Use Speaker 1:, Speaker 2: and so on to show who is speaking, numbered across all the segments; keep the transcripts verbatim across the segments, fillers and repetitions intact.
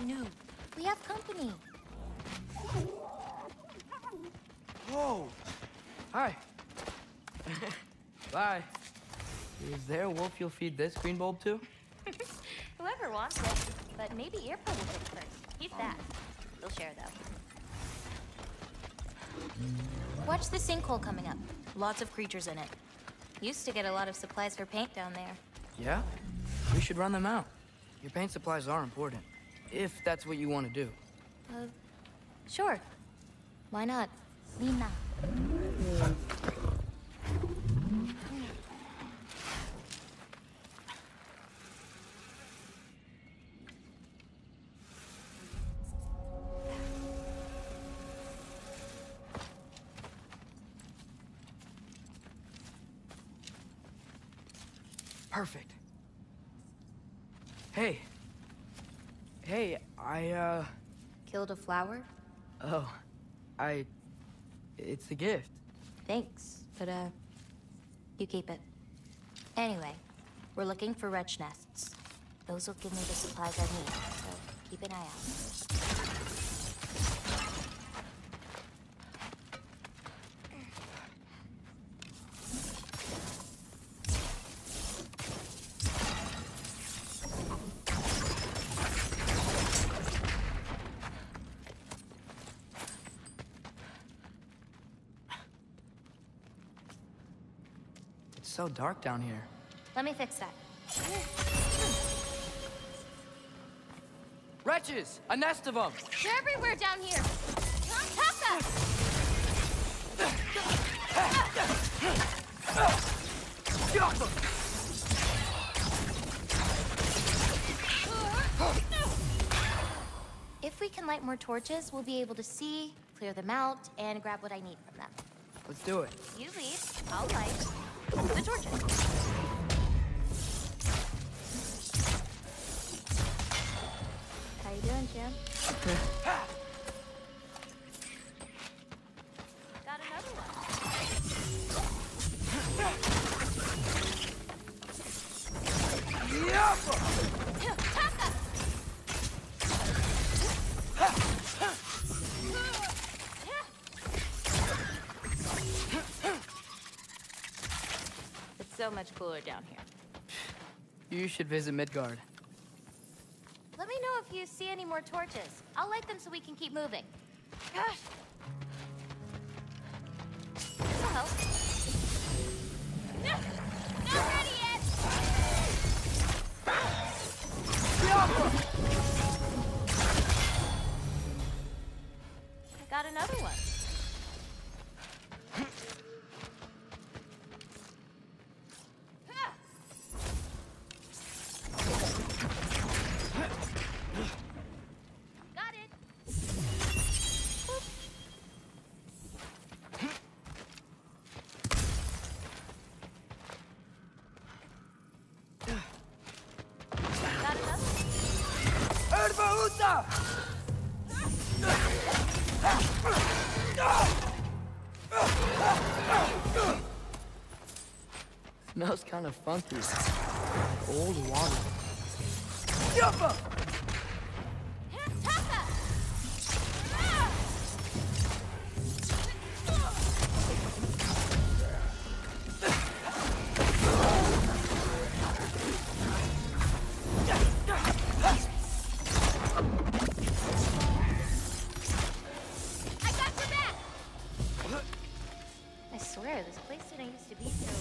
Speaker 1: No, we have company.
Speaker 2: Whoa! Hi. Bye. Is there a wolf you'll feed this green bulb to?
Speaker 1: Whoever wants it. But maybe Earpo will pick first. He's fast. We'll share, though. Watch the sinkhole coming up. Lots of creatures in it. Used to get a lot of supplies for paint down there.
Speaker 2: Yeah? We should run them out. Your paint supplies are important. If that's what you want to do.
Speaker 1: Uh, sure. Why not? Nina.
Speaker 2: Perfect. Hey. Hey, I, uh...
Speaker 1: Killed a flower?
Speaker 2: Oh. I... It's a gift.
Speaker 1: Thanks, but, uh... you keep it. Anyway, we're looking for wretch nests. Those will give me the supplies I need, so keep an eye out.
Speaker 2: It's so dark down here.
Speaker 1: Let me fix that.
Speaker 2: Wretches! A nest of them!
Speaker 1: They're everywhere down here! Taka! If we can light more torches, we'll be able to see, clear them out, and grab what I need from them.
Speaker 2: Let's do it.
Speaker 1: You lead, I'll light the torches. How you doing, Jim? Got another one. Taka! It's so much cooler down here.
Speaker 2: You should visit Midgard.
Speaker 1: Let me know if you see any more torches. I'll light them so we can keep moving. Gosh. This'll help. No! Not ready yet! I got another one. Got it. Got another.
Speaker 2: Erba Uta! Smells kind of funky. Old water. Yuppa!
Speaker 1: Taka! I got your back! I swear, this place didn't used to be so...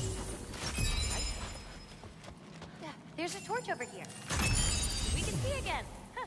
Speaker 1: Yeah, there's a torch over here. We can see again. Huh.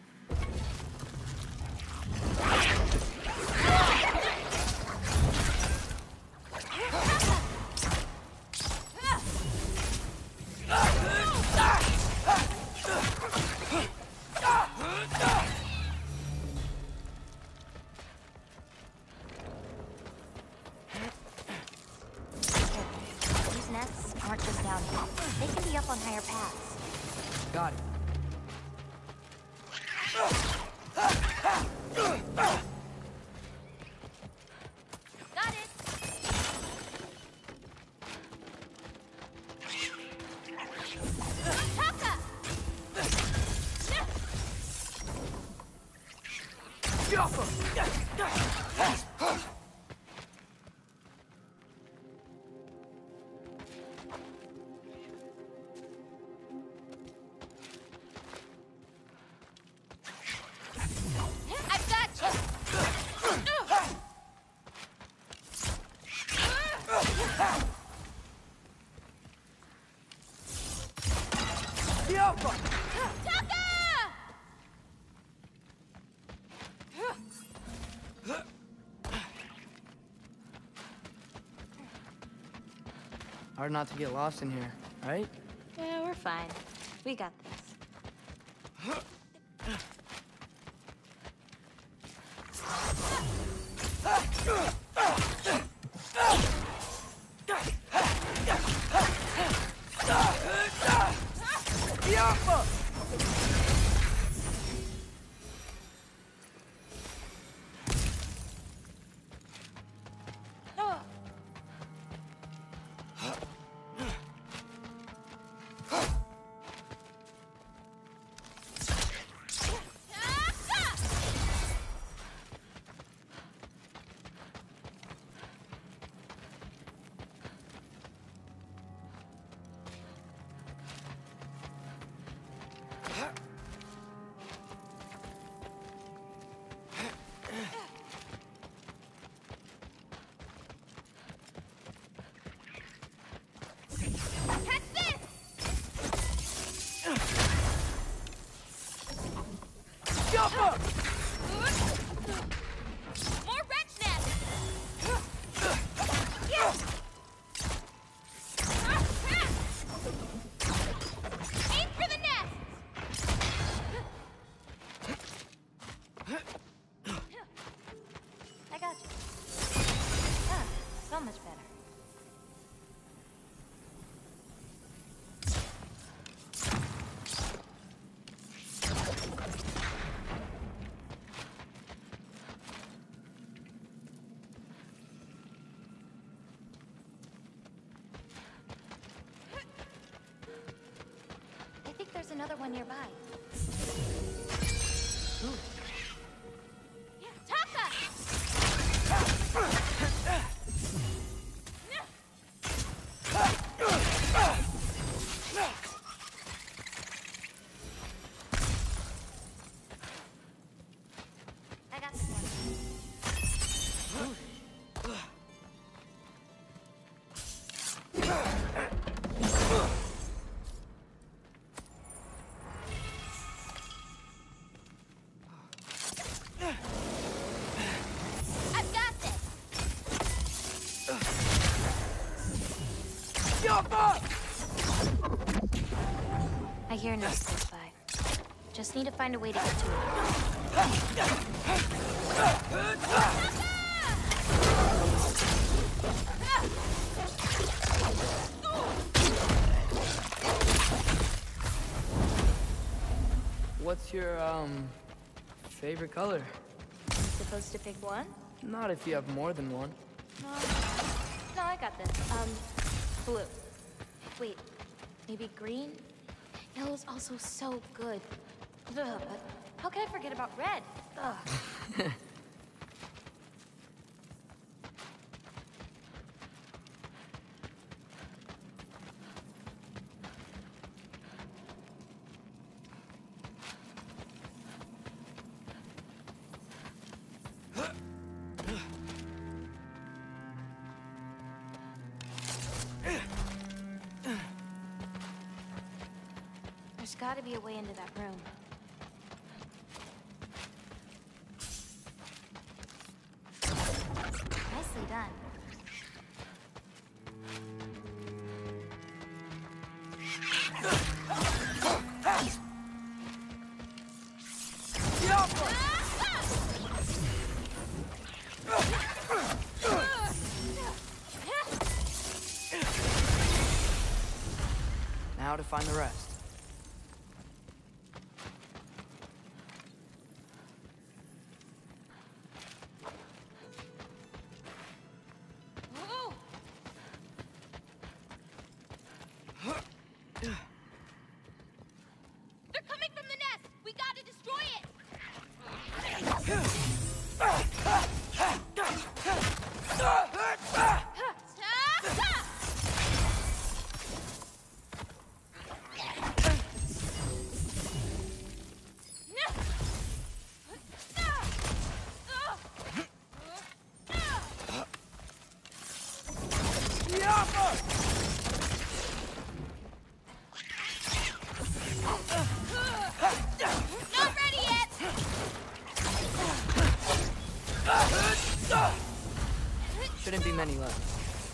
Speaker 1: These nests aren't just down here. They can be up on higher paths.
Speaker 2: Got it.
Speaker 1: Got it. Taka! I've got you!
Speaker 2: Alpha!
Speaker 1: Taka!
Speaker 2: Hard not to get lost in here, right?
Speaker 1: Yeah, we're fine. We got this.
Speaker 2: Alpha! Alpha!
Speaker 1: More wretch nests! Aim for the nests! I got you. Ah, so much better. I think there's another one nearby. Ooh. Taka! I got this one. I've got this.
Speaker 2: Alpha!
Speaker 1: I hear nests close by. Just need to find a way to get to it.
Speaker 2: What's your, um, favorite color?
Speaker 1: I'm supposed to pick one?
Speaker 2: Not if you have more than one.
Speaker 1: No, no, I got this. Um, blue. Wait, maybe green? Yellow's also so good. Ugh, but how can I forget about red? Ugh. There's gotta be a way into that room. Nicely done.
Speaker 2: Now to find the rest.
Speaker 1: Whoa! They're coming from the nest! We gotta destroy it!
Speaker 2: many left.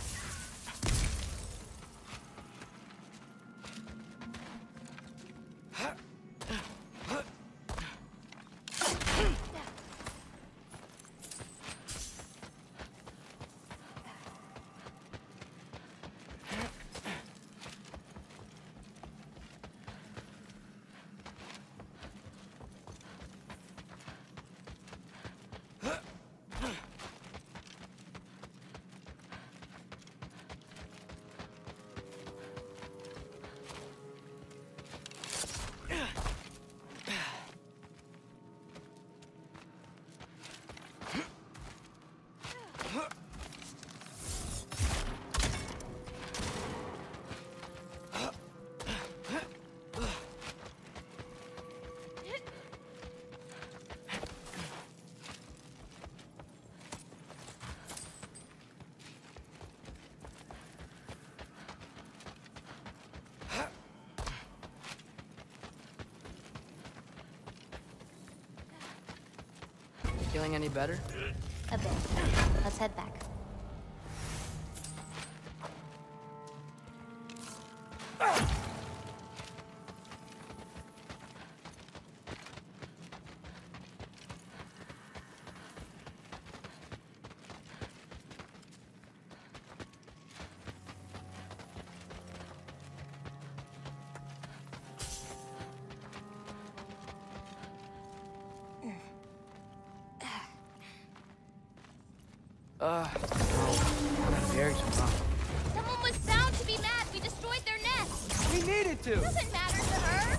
Speaker 2: Feeling any better?
Speaker 1: A bit. Let's head back.
Speaker 2: Uh, oh, Eric's wrong.
Speaker 1: Someone was bound to be mad we destroyed their nest.
Speaker 2: We needed to!
Speaker 1: Doesn't matter to her.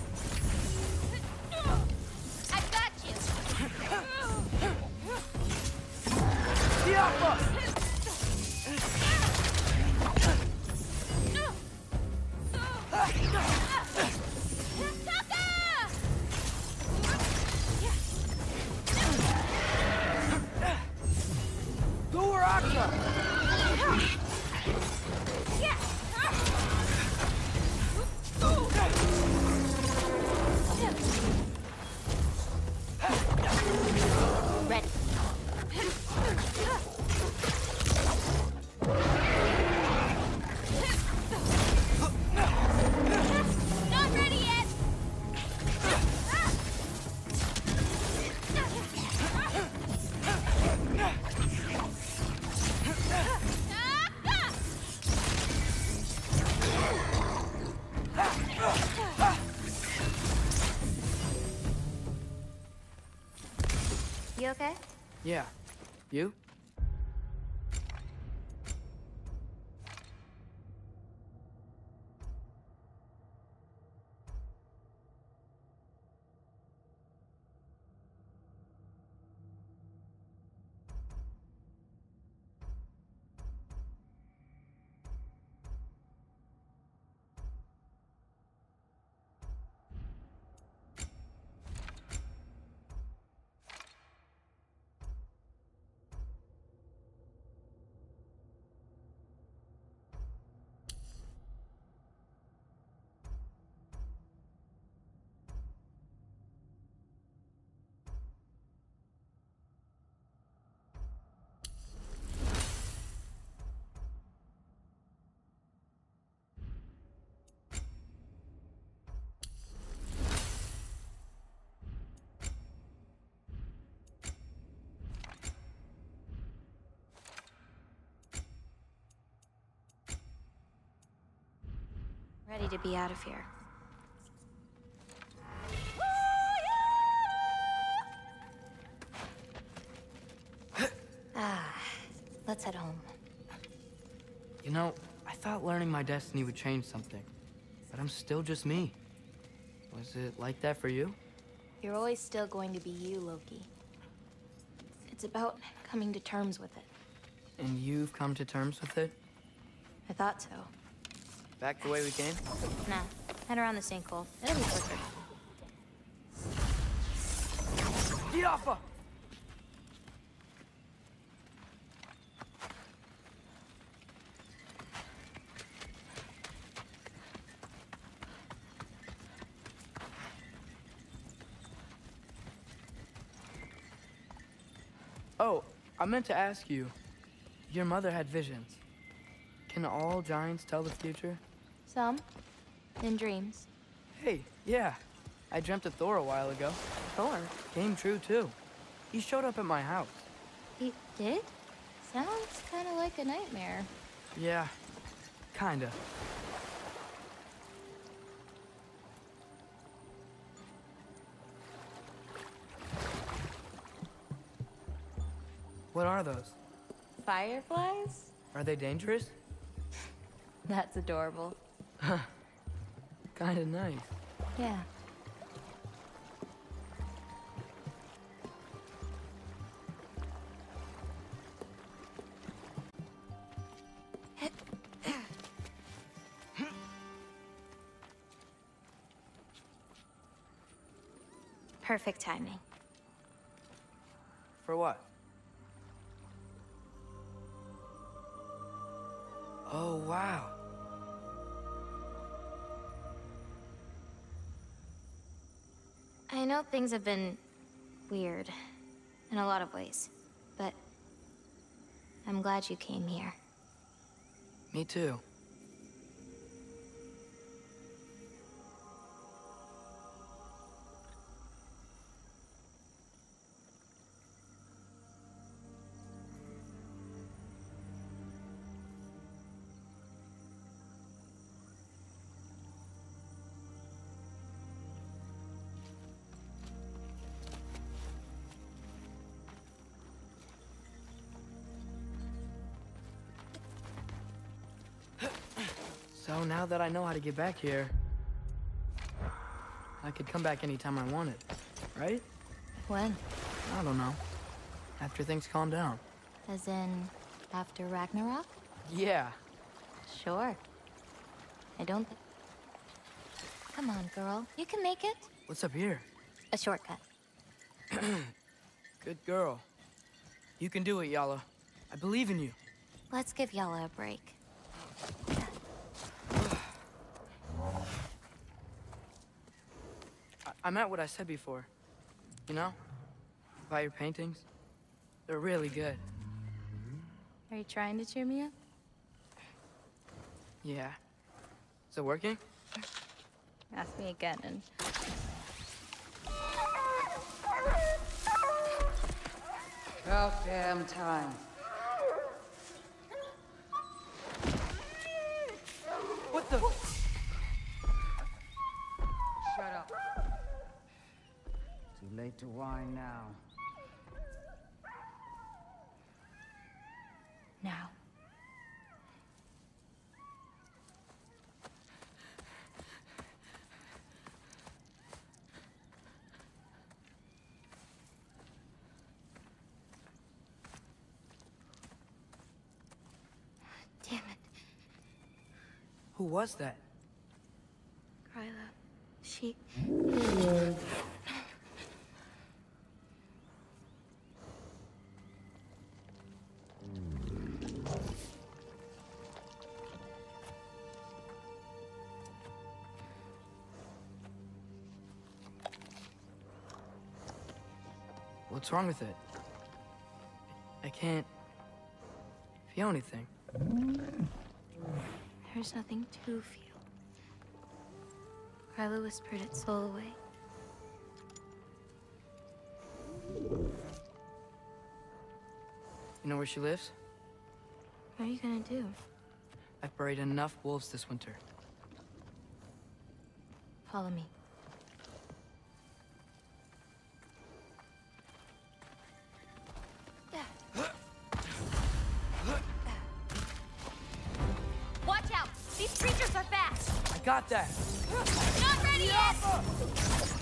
Speaker 1: I've got you.
Speaker 2: Tiafa!
Speaker 1: Ready. Not ready yet. You okay?
Speaker 2: Yeah. You?
Speaker 1: Ready to be out of here. Ah, let's head home.
Speaker 2: You know, I thought learning my destiny would change something, but I'm still just me. Was it like that for you?
Speaker 1: You're always still going to be you, Loki. It's about coming to terms with it.
Speaker 2: And you've come to terms with it?
Speaker 1: I thought so.
Speaker 2: Back the way we came?
Speaker 1: Nah, head around the sinkhole. It'll be quicker.
Speaker 2: Tiafa! Oh, I meant to ask you. Your mother had visions. Can all giants tell the future?
Speaker 1: Some. In dreams.
Speaker 2: Hey, yeah. I dreamt of Thor a while ago.
Speaker 1: Thor?
Speaker 2: Came true, too. He showed up at my house.
Speaker 1: He did? Sounds kind of like a nightmare.
Speaker 2: Yeah, kinda. What are those?
Speaker 1: Fireflies?
Speaker 2: Are they dangerous?
Speaker 1: That's adorable.
Speaker 2: Kinda nice.
Speaker 1: Yeah. Perfect timing.
Speaker 2: For what? Oh, wow.
Speaker 1: I know things have been weird in a lot of ways, but I'm glad you came here.
Speaker 2: Me too. So now that I know how to get back here, I could come back anytime I wanted, right?
Speaker 1: When?
Speaker 2: I don't know. After things calm down.
Speaker 1: As in, after Ragnarok?
Speaker 2: Yeah.
Speaker 1: Sure. I don't... Come on, girl. You can make it.
Speaker 2: What's up here?
Speaker 1: A shortcut.
Speaker 2: Good girl. You can do it, Yala. I believe in you.
Speaker 1: Let's give Yala a break.
Speaker 2: I, I meant what I said before. You know? About your paintings. They're really good.
Speaker 1: Are you trying to cheer me up?
Speaker 2: Yeah. Is it working?
Speaker 1: Ask me again and...
Speaker 3: About damn time.
Speaker 2: What the?
Speaker 3: Shut up. Too late to whine now.
Speaker 1: Now. Damn it.
Speaker 2: Who was that?
Speaker 1: Kryla. She...
Speaker 2: What's wrong with it? I can't feel anything.
Speaker 1: There's nothing to feel. Kryla whispered its soul away.
Speaker 2: You know where she lives?
Speaker 1: What are you gonna do?
Speaker 2: I've buried enough wolves this winter.
Speaker 1: Follow me. Watch out! These creatures are fast!
Speaker 2: I got that!
Speaker 1: Not ready yet!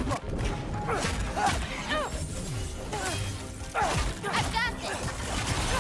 Speaker 1: I've got this!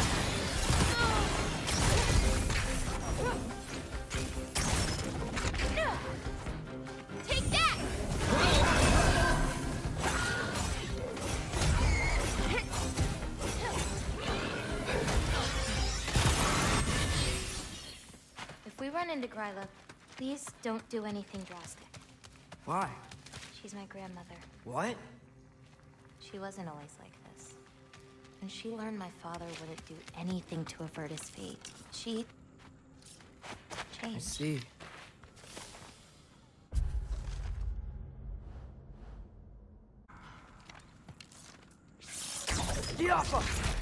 Speaker 1: into Gryla. Please don't do anything drastic.
Speaker 2: Why?
Speaker 1: She's my grandmother.
Speaker 2: What?
Speaker 1: She wasn't always like this. And she learned my father wouldn't do anything to avert his fate. She... changed.
Speaker 2: I see. Diafa!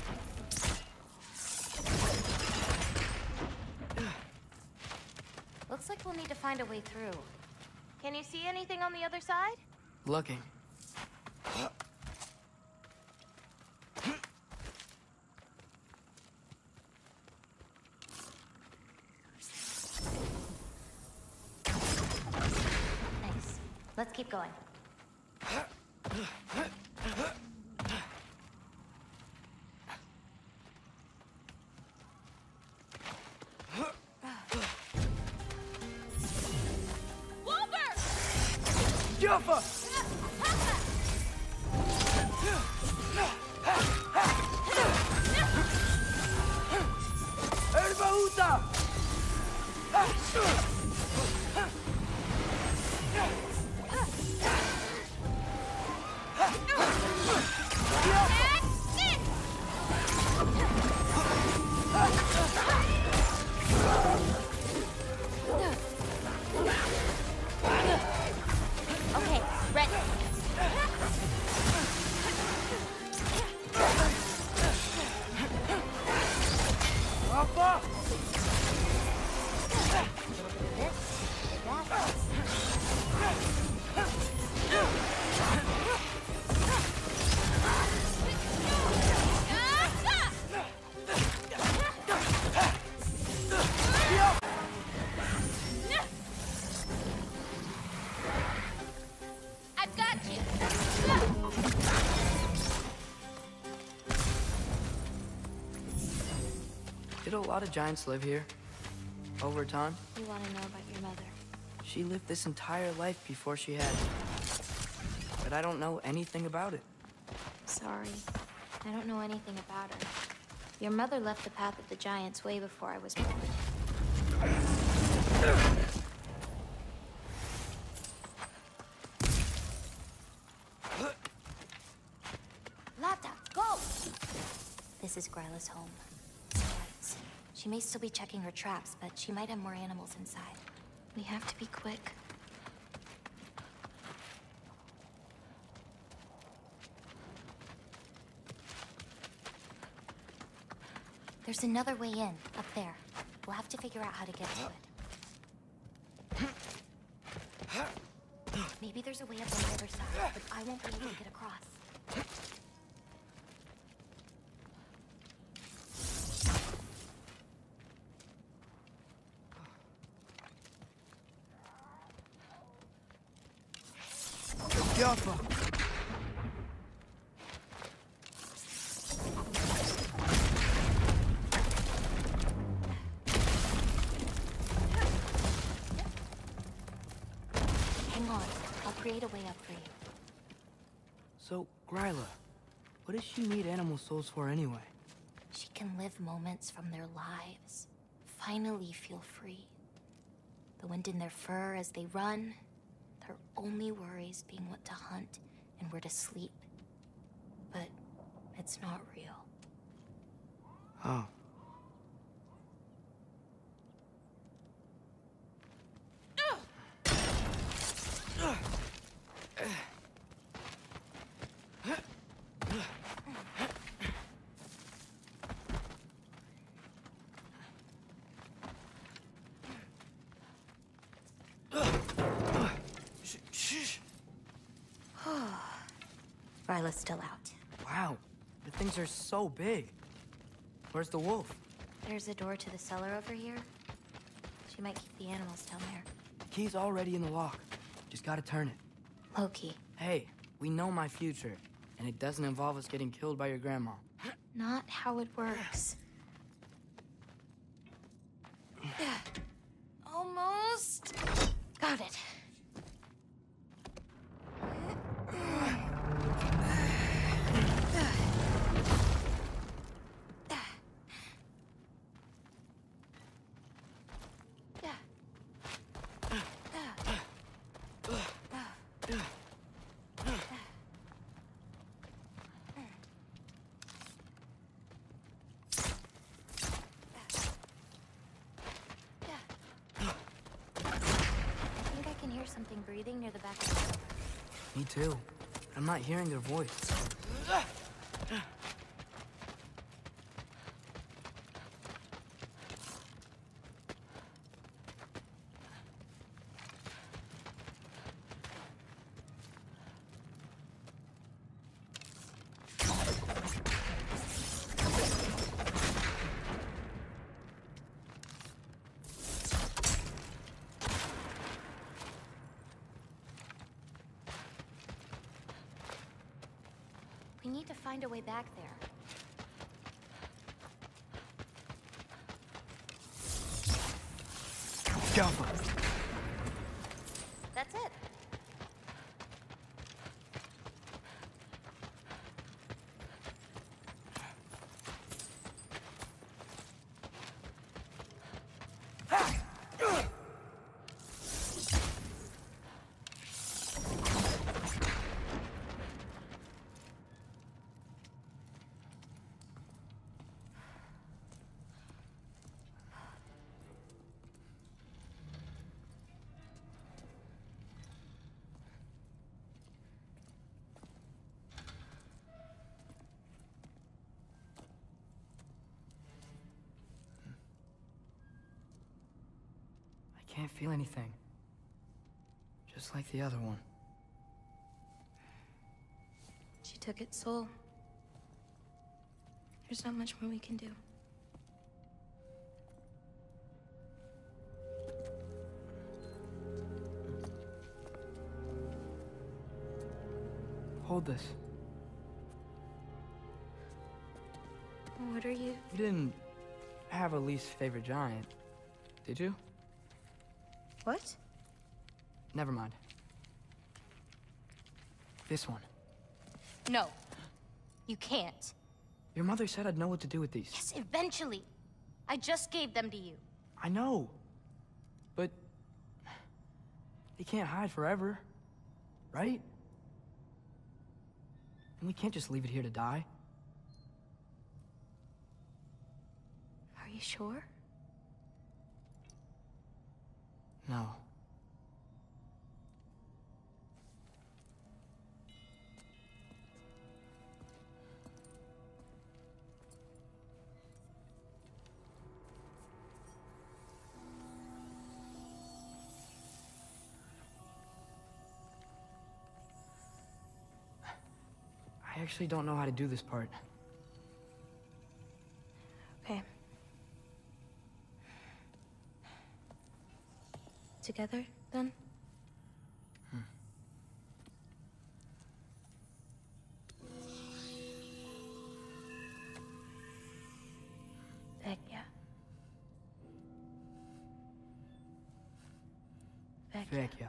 Speaker 1: Looks like we'll need to find a way through. Can you see anything on the other side?
Speaker 2: Looking.
Speaker 1: Nice. Let's keep going.
Speaker 2: Jaffa! Erbaúta!
Speaker 1: Okay, ready.
Speaker 2: Papa!
Speaker 1: I've got you.
Speaker 2: Did a lot of giants live here? Over time?
Speaker 1: You want to know about your mother?
Speaker 2: She lived this entire life before she had me. But I don't know anything about it.
Speaker 1: Sorry. I don't know anything about her. Your mother left the path of the giants way before I was born. Lata, go! This is Gryla's home. Besides, she may still be checking her traps, but she might have more animals inside. We have to be quick. There's another way in, up there. We'll have to figure out how to get to it. Maybe there's a way up on the other side, but I won't be able to get across.
Speaker 2: Jaffa!
Speaker 1: Hang on, I'll create a way up for you.
Speaker 2: So, Gryla, what does she need animal souls for anyway?
Speaker 1: She can live moments from their lives. Finally feel free. The wind in their fur as they run. Their only worries being what to hunt and where to sleep. But it's not real.
Speaker 2: Oh.
Speaker 1: Ryla's still out.
Speaker 2: Wow, the things are so big. Where's the wolf?
Speaker 1: There's a door to the cellar over here. She might keep the animals down there.
Speaker 2: The key's already in the lock. Just gotta turn it.
Speaker 1: Loki.
Speaker 2: Hey, we know my future, and it doesn't involve us getting killed by your grandma.
Speaker 1: Not how it works. Almost. Got it. think I can hear something breathing near the back of the door.
Speaker 2: Me too. I'm not hearing their voice.
Speaker 1: We need to find a way back there.
Speaker 2: Galva!
Speaker 1: That's it.
Speaker 2: I can't feel anything. Just like the other one.
Speaker 1: She took its soul. There's not much more we can do.
Speaker 2: Hold this.
Speaker 1: What are you?
Speaker 2: You didn't have a least favorite giant, did you?
Speaker 1: What?
Speaker 2: Never mind. This one.
Speaker 1: No. You can't.
Speaker 2: Your mother said I'd know what to do with these.
Speaker 1: Yes, eventually. I just gave them to you.
Speaker 2: I know. But... they can't hide forever. Right? And we can't just leave it here to die.
Speaker 1: Are you sure?
Speaker 2: No. I actually don't know how to do this part.
Speaker 1: Okay. Together, then?
Speaker 2: Hmm.
Speaker 1: Vecchia. Vecchia.
Speaker 2: Vecchia.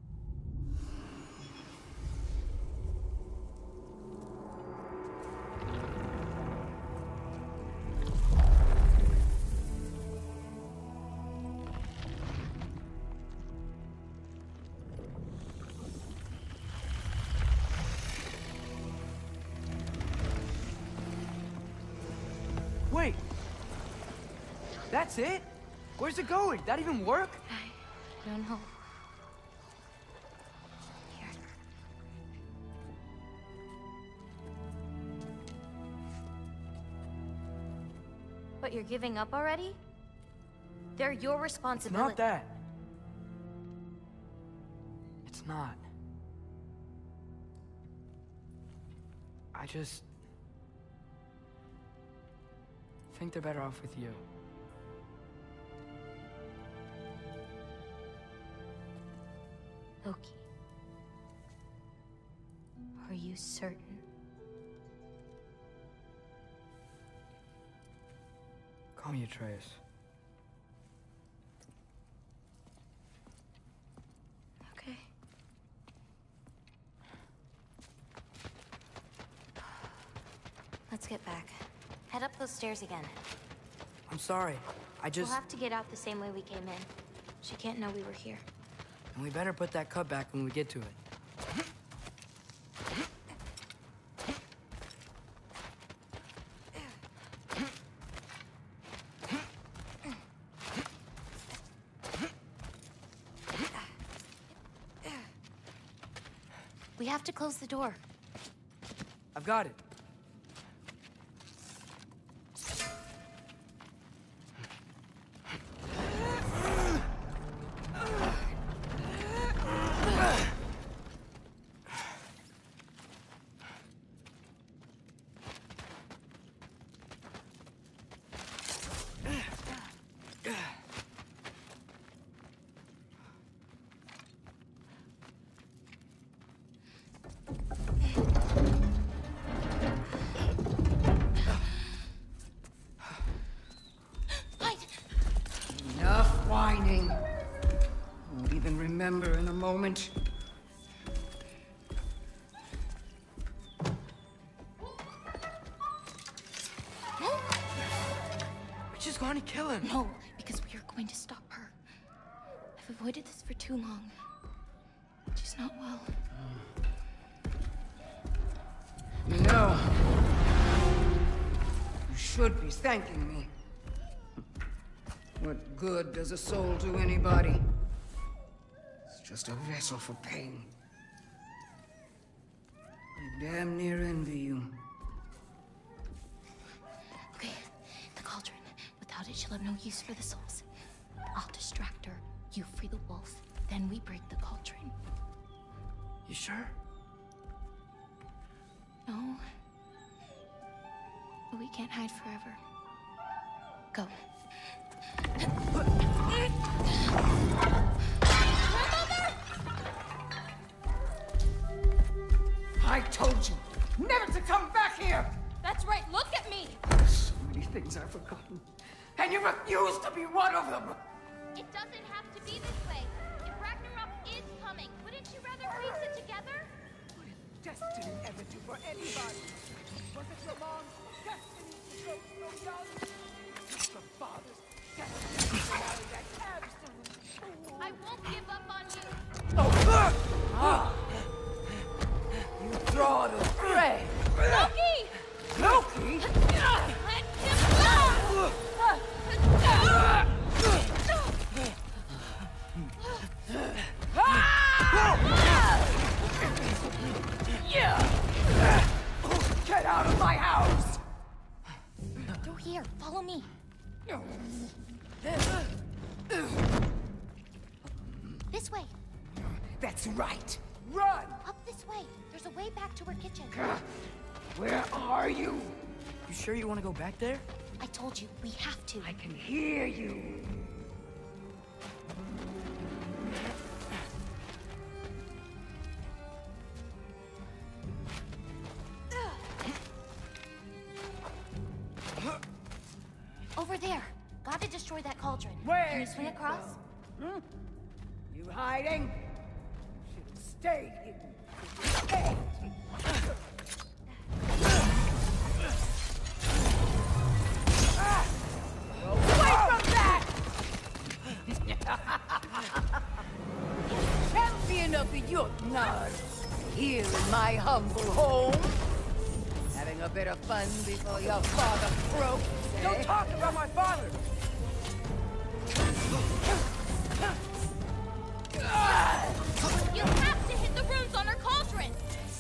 Speaker 2: Wait! That's it? Where's it going? That even work?
Speaker 1: I don't know. Here. But you're giving up already? They're your
Speaker 2: It's
Speaker 1: responsibility.
Speaker 2: not that. It's not. I just... think they're better off with you.
Speaker 1: Loki. Are you certain?
Speaker 2: Call me Atreus.
Speaker 1: Okay. Let's get back. Head up those stairs again.
Speaker 2: I'm sorry. I just...
Speaker 1: We'll have to get out the same way we came in. She can't know we were here.
Speaker 2: And we better put that cut back when we get to it.
Speaker 1: We have to close the door.
Speaker 2: I've got it.
Speaker 3: Enough whining. Won't even remember in a moment.
Speaker 2: We're just going to kill him.
Speaker 1: No, because we are going to stop her. I've avoided this for too long. She's not well.
Speaker 3: You know, you should be thanking me. What good does a soul do anybody? It's just a vessel for pain. I damn near envy you.
Speaker 1: Okay, the cauldron. Without it, she'll have no use for the souls. I'll distract her. You free the wolf. Then we break the cauldron.
Speaker 2: You sure?
Speaker 1: No. But we can't hide forever. Go.
Speaker 3: I told you never to come back here!
Speaker 1: That's right, look at me!
Speaker 3: So many things I've forgotten. And you refuse to be one of them!
Speaker 1: It doesn't have to be this way. If Ragnarok is coming, wouldn't you rather face it together?
Speaker 3: What did destiny ever do for anybody? Was it your mom's destiny to grow so young? Was it your father's destiny to marry that absolute fool?
Speaker 1: I won't give up on you.
Speaker 3: Oh, ah. You draw the thread!
Speaker 1: Loki!
Speaker 3: Loki?
Speaker 1: Let him go!
Speaker 3: Get out of my house!
Speaker 1: Through here, follow me. This way.
Speaker 3: That's right. Run!
Speaker 1: Up this way. There's a way back to her kitchen.
Speaker 3: Where are you?
Speaker 2: You sure you want to go back there?
Speaker 1: I told you, we have to.
Speaker 3: I can hear you.
Speaker 1: Over there. Gotta destroy that cauldron.
Speaker 3: Where?
Speaker 1: Can you swing across?
Speaker 3: Hmm? You hiding? Should have stayed hidden. Hey! Away from that! Champion of the Jotnar, here in my humble home. Having a bit of fun before your father croaks, eh? Don't talk about my father!
Speaker 1: You have to hit the runes on her cauldron!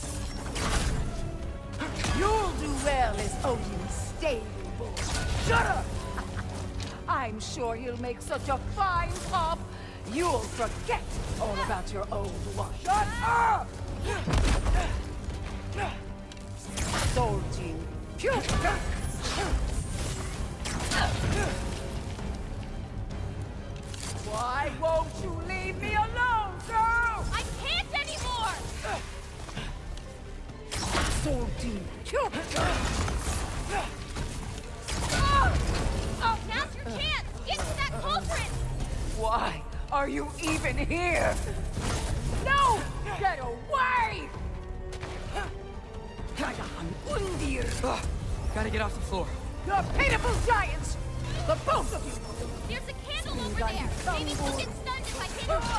Speaker 3: You'll do well as Odin's stable boy. Shut up! I'm sure he'll make such a fine pop, you'll forget all about your old one. Shut up! Soldier. Why won't you leave me alone, girl?
Speaker 1: I can't anymore!
Speaker 3: Soldier.
Speaker 1: Oh, now's your chance! Get to that cauldron!
Speaker 3: Why are you even here? No! Get away!
Speaker 2: Ugh, gotta get off the floor.
Speaker 3: The pitiful giants! The both of you!
Speaker 1: There's a candle over there! Maybe she'll get stunned if I hit her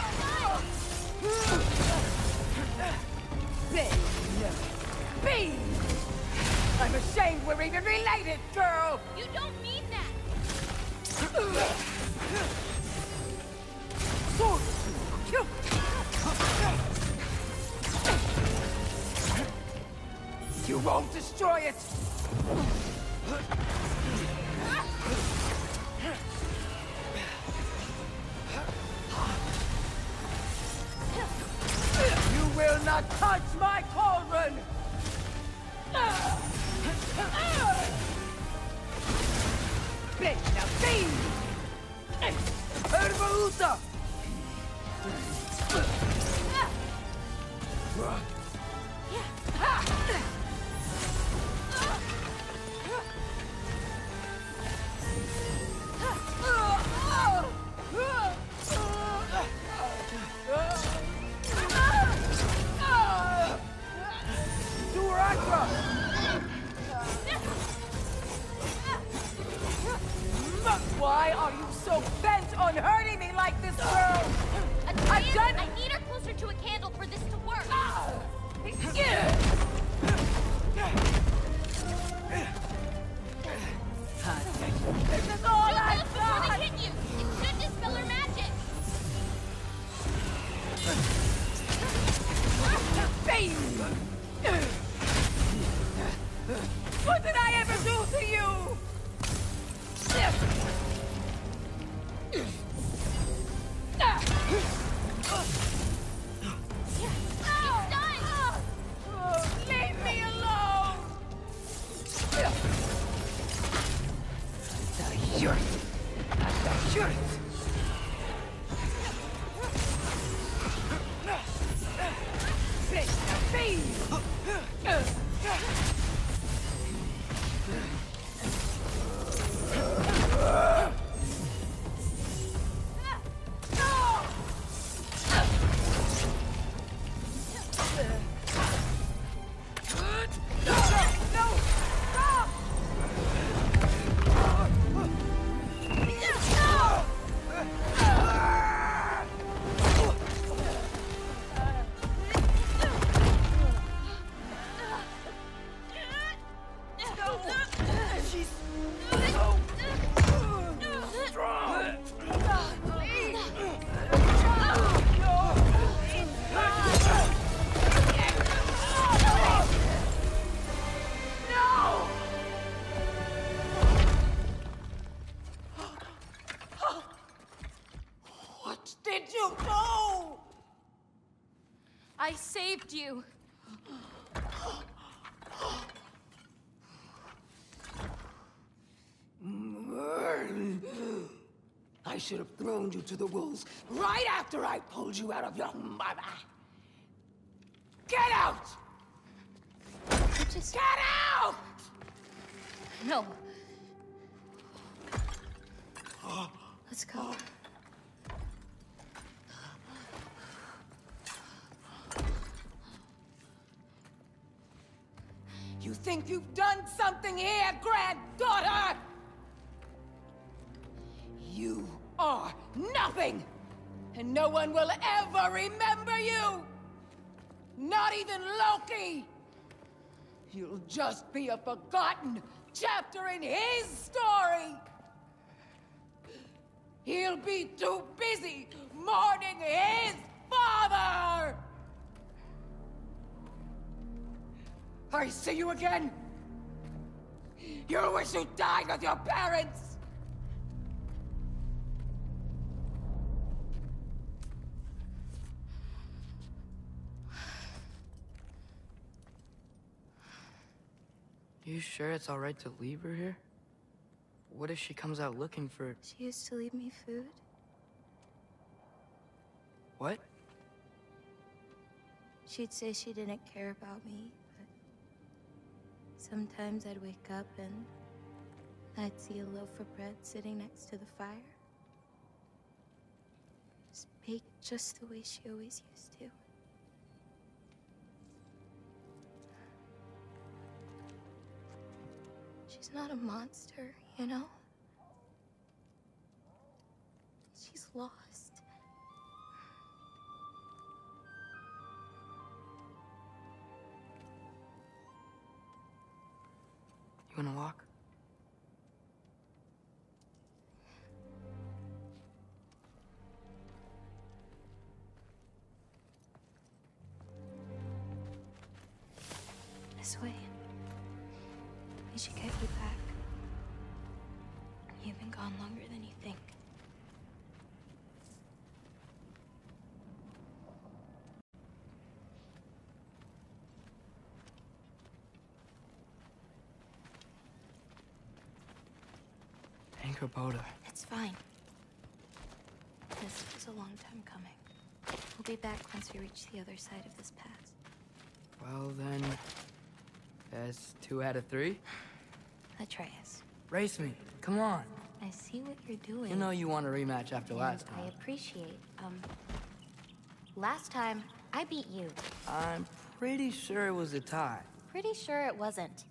Speaker 3: Bane! Bane! I'm ashamed we're even related, girl!
Speaker 1: You don't mean that!
Speaker 3: Sword! You won't destroy it! You will not touch my cauldron! Bella fin! Herbaluta! Why are you so bent on hurting me like this, girl?
Speaker 1: I've done. I need her closer to a candle for this to work.
Speaker 3: This is all
Speaker 1: Shoot
Speaker 3: I've
Speaker 1: those before
Speaker 3: got!
Speaker 1: they hit you. It should dispel her magic.
Speaker 3: What did I ever do to you? Leave me alone! The youth! The youth!
Speaker 1: I saved you.
Speaker 3: I should have thrown you to the wolves right after I pulled you out of your mother. Get out!
Speaker 1: Just
Speaker 3: get out!
Speaker 1: No. Let's go.
Speaker 3: You think you've done something here, granddaughter? You are nothing! And no one will ever remember you! Not even Loki! You'll just be a forgotten chapter in his story! He'll be too busy mourning his father! I see you again! You'll wish you died with your parents!
Speaker 2: You sure it's all right to leave her here? What if she comes out looking for...
Speaker 1: She used to leave me food.
Speaker 2: What?
Speaker 1: She'd say she didn't care about me, but sometimes I'd wake up and I'd see a loaf of bread sitting next to the fire. It's baked just the way she always used to. She's not a monster, you know? She's lost.
Speaker 2: You wanna walk?
Speaker 1: This way. should get you back. You've been gone longer than you think.
Speaker 2: Anchor-Boda.
Speaker 1: It's fine. This was a long time coming. We'll be back once we reach the other side of this pass.
Speaker 2: Well, then... that's two out of three?
Speaker 1: Atreus.
Speaker 2: Race me. Come on.
Speaker 1: I see what you're doing.
Speaker 2: You know you want a rematch after
Speaker 1: and
Speaker 2: last time.
Speaker 1: I appreciate, um... last time, I beat you.
Speaker 2: I'm pretty sure it was a tie.
Speaker 1: Pretty sure it wasn't.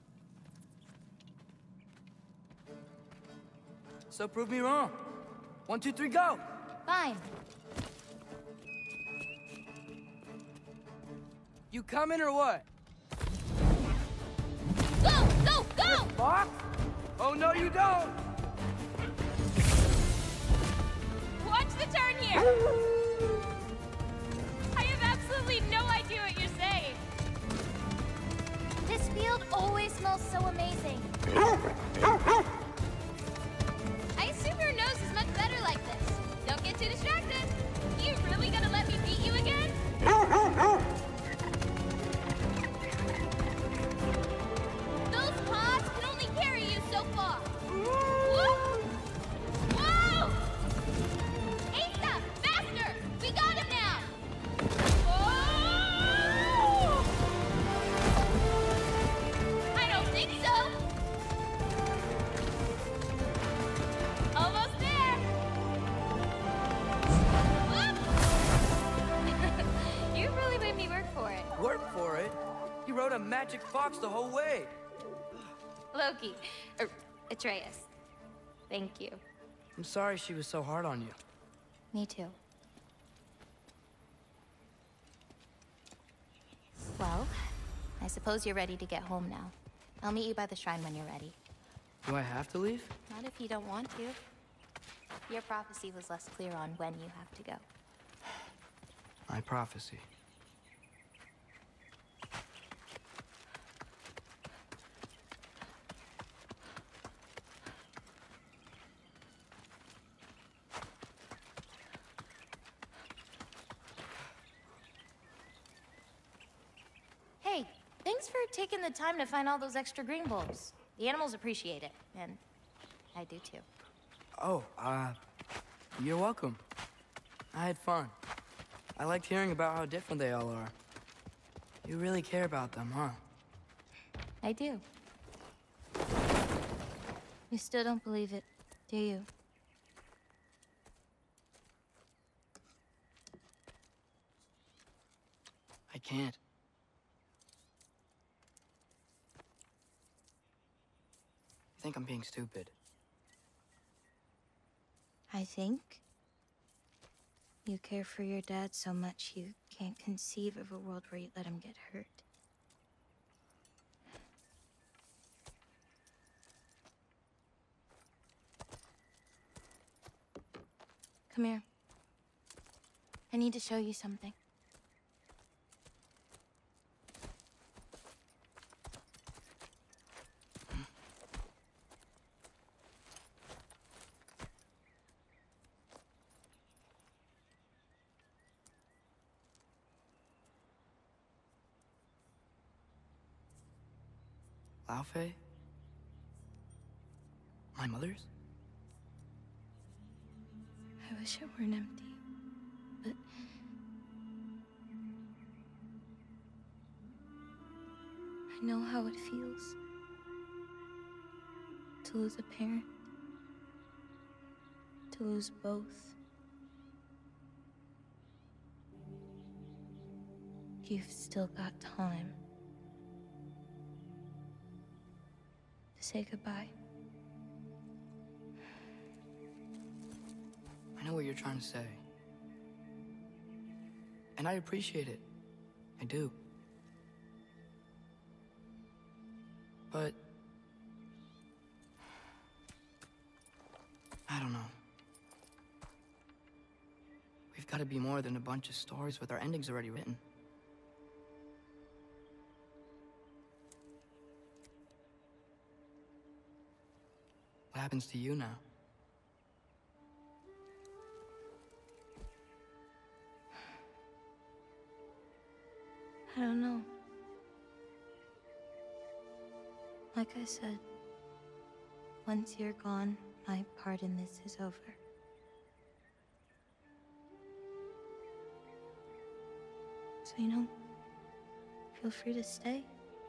Speaker 2: So prove me wrong. One, two, three, go!
Speaker 1: Fine.
Speaker 2: You coming or what?
Speaker 1: Go! Go! Go!
Speaker 2: Fox? Oh, no, you don't!
Speaker 1: Watch the turn here! I have absolutely no idea what you're saying. This field always smells so amazing. I assume your nose is much better like this. Don't get too distracted. You really gonna let me beat you again? Those pods can only carry you so far. Whoa! Whoa! Asa! Faster! We got him now! Whoa! I don't think so. Almost there! Whoop! You really made me work for it.
Speaker 2: Work for it? You rode a magic fox the whole way.
Speaker 1: Loki. Er, Atreus. Thank you.
Speaker 2: I'm sorry she was so hard on you.
Speaker 1: Me too. Well, I suppose you're ready to get home now. I'll meet you by the shrine when you're ready.
Speaker 2: Do I have to leave?
Speaker 1: Not if you don't want to. Your prophecy was less clear on when you have to go.
Speaker 2: My prophecy.
Speaker 1: Hey, thanks for taking the time to find all those extra green bulbs. The animals appreciate it, and I do too.
Speaker 2: Oh, uh, you're welcome. I had fun. I liked hearing about how different they all are. You really care about them, huh?
Speaker 1: I do. You still don't believe it, do you?
Speaker 2: I can't. I think I'm being stupid.
Speaker 1: I think you care for your dad so much you can't conceive of a world where you let him get hurt. Come here. I need to show you something.
Speaker 2: Laufey? My mother's?
Speaker 1: I wish it weren't empty, but I know how it feels to lose a parent, to lose both. You've still got time to say goodbye.
Speaker 2: I know what you're trying to say. And I appreciate it. I do. But... I don't know. We've got to be more than a bunch of stories with our endings already written. What happens to you now?
Speaker 1: I don't know. Like I said, once you're gone, my part in this is over. So, you know, feel free to stay.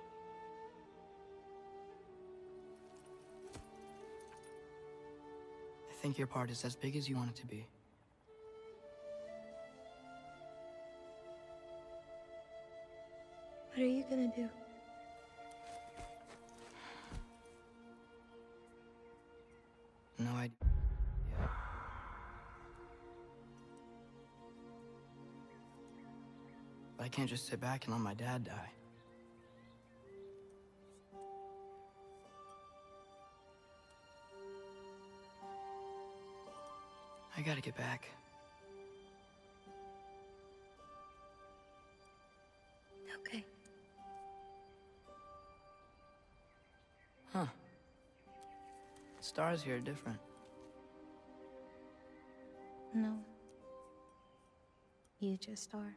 Speaker 2: I think your part is as big as you want it to be.
Speaker 1: What are you gonna do?
Speaker 2: No idea. Yeah. But I can't just sit back and let my dad die. I gotta get back.
Speaker 1: Okay.
Speaker 2: Huh. Stars here are different.
Speaker 1: No. You just are.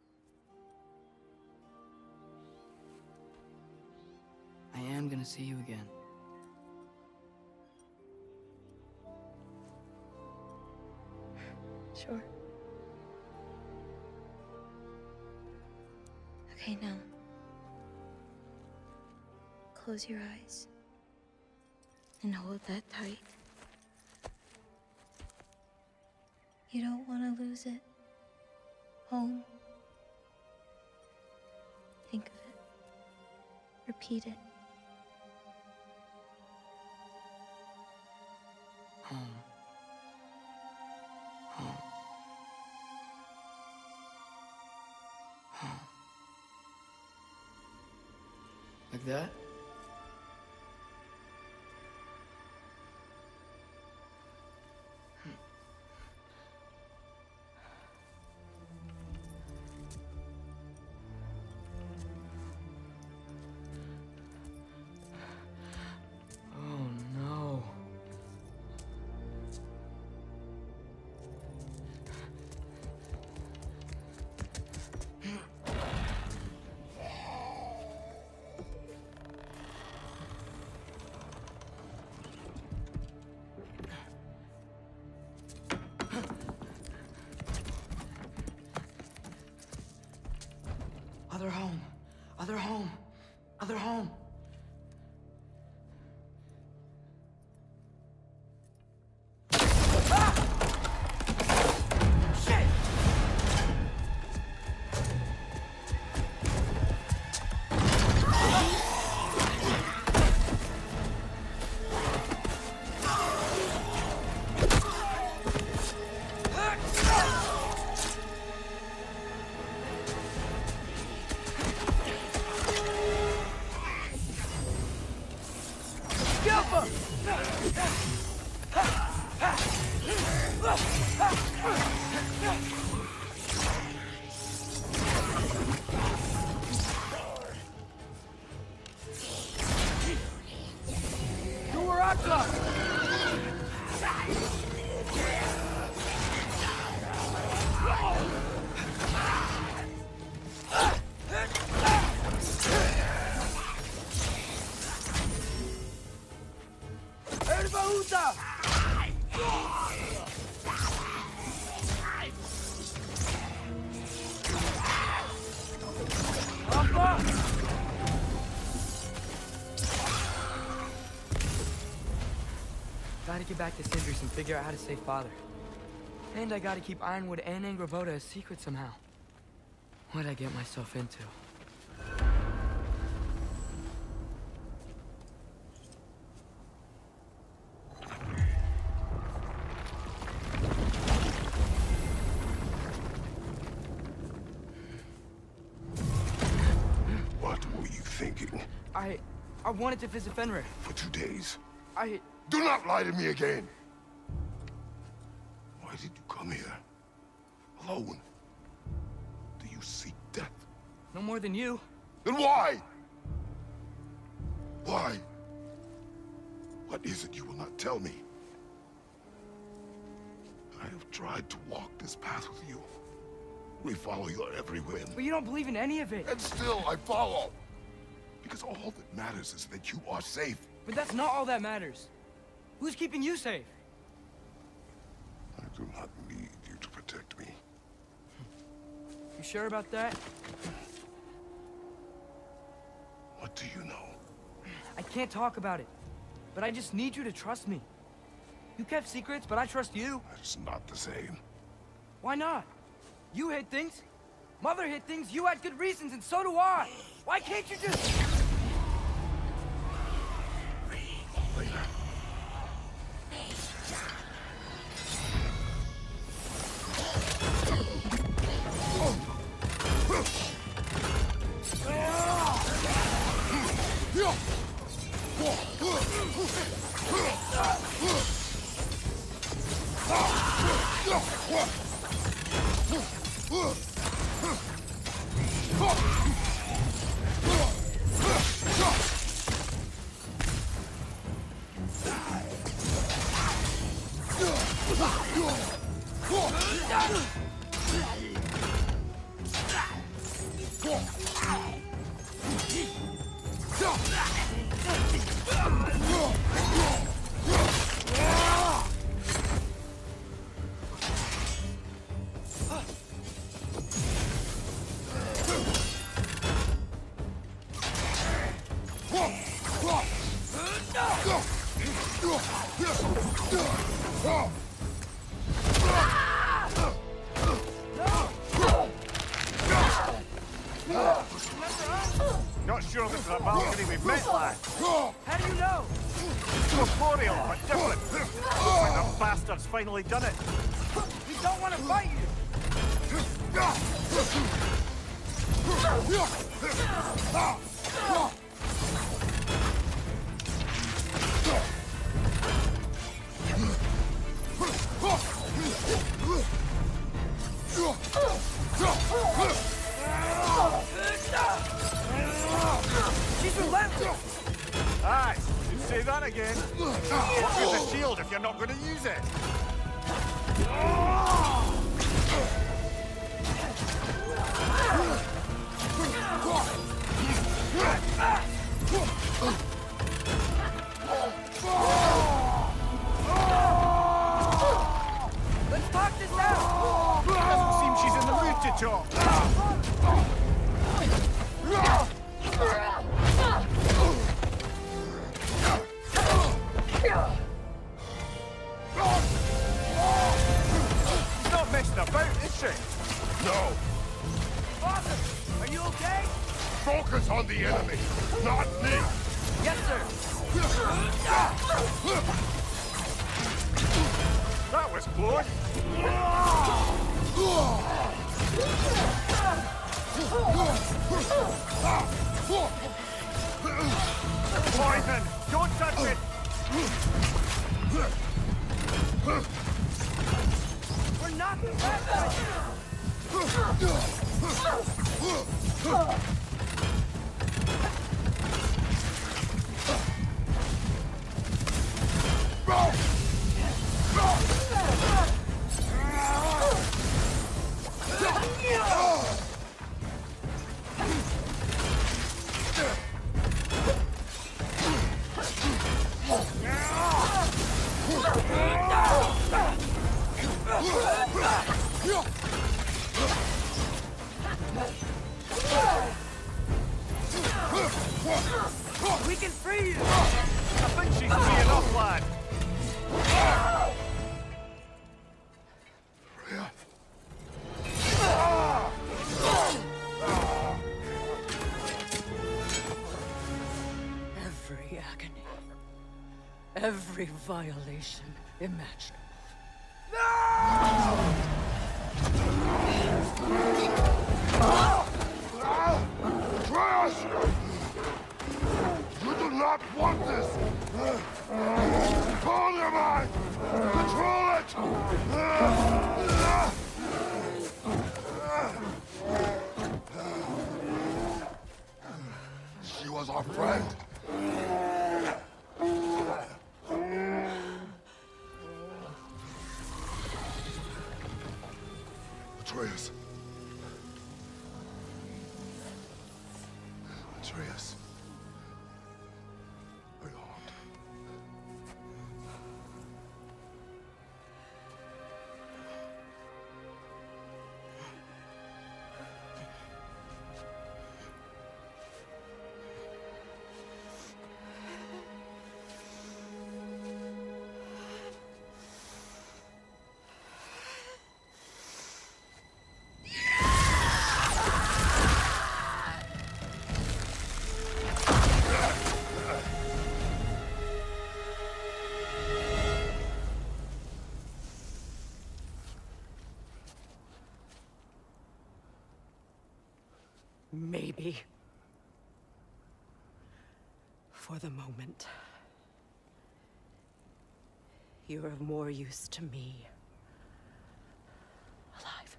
Speaker 2: I am gonna see you again.
Speaker 1: Sure. Okay, now. Close your eyes. And hold that tight. You don't want to lose it. Home. Think of it. Repeat it.
Speaker 2: Home. Home. Home. Like that? Other home. Other home. Other home. Gotta get back to Sindris and figure out how to save Father. And I gotta keep Ironwood and Angrboda a secret somehow. What'd I get myself into?
Speaker 4: What were you thinking?
Speaker 2: I... I wanted to visit Fenrir.
Speaker 4: For two days?
Speaker 2: I...
Speaker 4: Do not lie to me again! Why did you come here? Alone? Do you seek death?
Speaker 2: No more than you.
Speaker 4: Then why? Why? What is it you will not tell me? I have tried to walk this path with you. We follow your every whim.
Speaker 2: But you don't believe in any of it.
Speaker 4: And still, I follow. Because all that matters is that you are safe.
Speaker 2: But that's not all that matters. Who's keeping you safe?
Speaker 4: I do not need you to protect me.
Speaker 2: You sure about that?
Speaker 4: What do you know?
Speaker 2: I can't talk about it. But I just need you to trust me. You kept secrets, but I trust you.
Speaker 4: It's not the same.
Speaker 2: Why not? You hid things. Mother hid things. You had good reasons, and so do I. Why can't you just...
Speaker 4: Later.
Speaker 5: Not sure this is a balcony we've met, lad.
Speaker 2: How do you know?
Speaker 5: Corporeal, but different. Looks like the bastard's finally done it.
Speaker 2: We don't want to fight you. She's relentless.
Speaker 5: Aye, you'd say that again. What is a shield if you're not going to use it?
Speaker 2: Let's talk this out.
Speaker 5: Doesn't seem she's in the mood to talk. She's not messing about, is she?
Speaker 4: No!
Speaker 2: Father, are you okay?
Speaker 4: Focus on the enemy, not me!
Speaker 2: Yes, sir.
Speaker 5: That was close. Poison! Don't touch it!
Speaker 2: We're not the bad guys. We can free you!
Speaker 5: I think she's free enough, lad.
Speaker 3: Every agony, every violation imaginable.
Speaker 4: Atreus! You do not want this! Control your mind! Control it! She was our friend. Atreus. Beyond.
Speaker 6: Maybe. For the moment. You're of more use to me. Alive.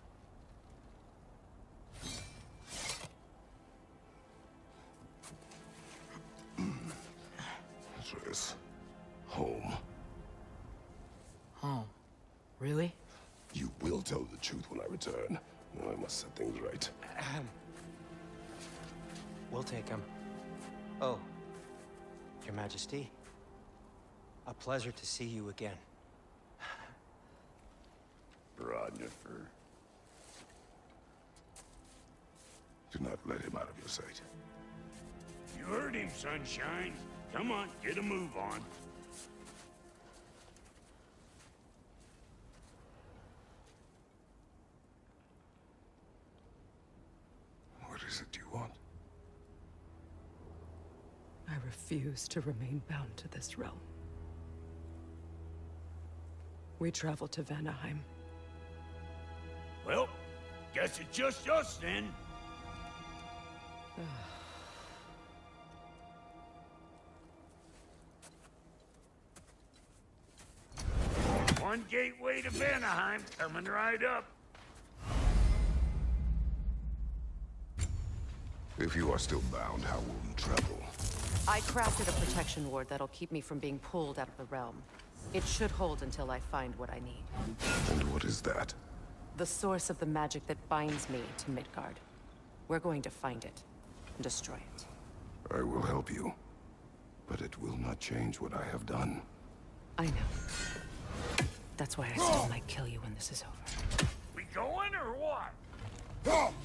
Speaker 4: Atreus. Home.
Speaker 2: Home? Really?
Speaker 4: You will tell the truth when I return. Now I must set things right.
Speaker 7: We'll take him. Oh, Your Majesty. A pleasure to see you again.
Speaker 4: Brodnifer. Do not let him out of your sight.
Speaker 8: You heard him, Sunshine. Come on, get a move on.
Speaker 4: What is it you want?
Speaker 6: I refuse to remain bound to this realm. We travel to Vanaheim.
Speaker 8: Well, guess it's just us then. One gateway to Vanaheim, coming right up.
Speaker 4: If you are still bound, how will you travel?
Speaker 6: I crafted a protection ward that'll keep me from being pulled out of the realm. It should hold until I find what I need.
Speaker 4: And what is that?
Speaker 6: The source of the magic that binds me to Midgard. We're going to find it and destroy it.
Speaker 4: I will help you. But it will not change what I have done.
Speaker 6: I know. That's why I still might kill you when this is over.
Speaker 8: We going or what?